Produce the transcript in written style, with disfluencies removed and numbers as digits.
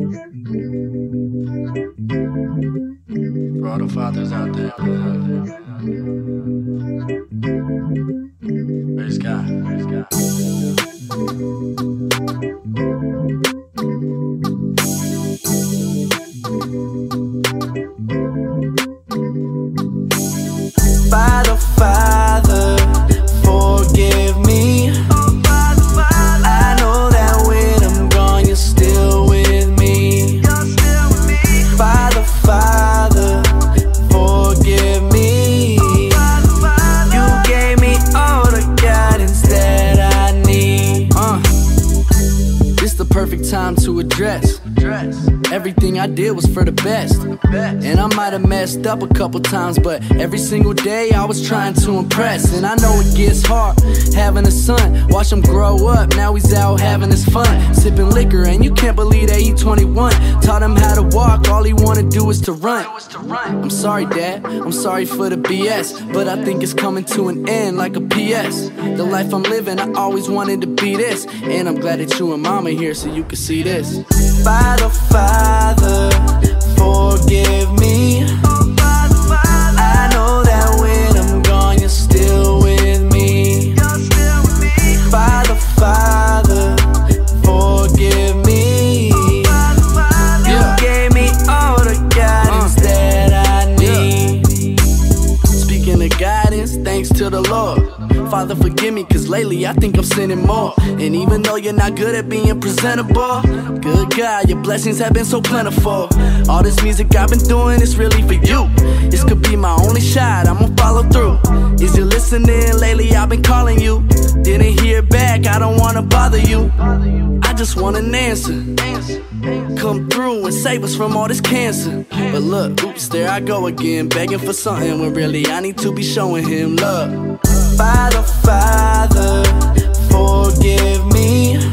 For all the fathers out there, praise God, praise God. Father, Father, forgive me. I know that when I'm gone, you're still with me. Father, Father, forgive me. You gave me all the guidance that I need. This the perfect time to address everything I did was for the best. And I might have messed up a couple times, but every single day I was trying to impress. And I know it gets hard having a son. Watch him grow up, now he's out having his fun, sipping liquor, and you can't believe that he's 21. Taught him how to walk, all he wanna do is to run. I'm sorry, Dad, I'm sorry for the BS, but I think it's coming to an end like a PS. The life I'm living, I always wanted to be this, and I'm glad that you and Mom are here so you can see this. Father, Father, forgive me. I know that when I'm gone, you're still with me. Father, Father, forgive me. You gave me all the guidance that I need. Speaking of guidance, thanks to the Lord. Father, forgive me, cause lately I think I'm sinning more. And even though you're not good at being presentable, good God, your blessings have been so plentiful. All this music I've been doing is really for you. This could be my only shot, I'ma follow through. Is you listening? Lately I've been calling you. Didn't hear back, I don't wanna bother you. I just want an answer. Come through and save us from all this cancer. But look, oops, there I go again, begging for something when really I need to be showing him love. Father, Father, forgive me.